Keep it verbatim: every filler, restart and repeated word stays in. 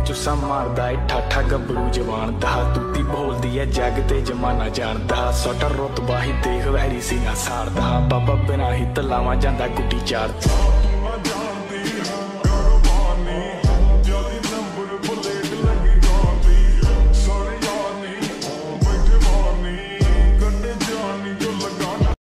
चुस्सा मारदा ए ठाठा गबरू जवान दा तूती बोलदी है जग ते जमाना जानदा सोटा रुतबा ही देख वैरी सीना सारदा बाबा बिना ही तलावा जांदा गुड्डी चार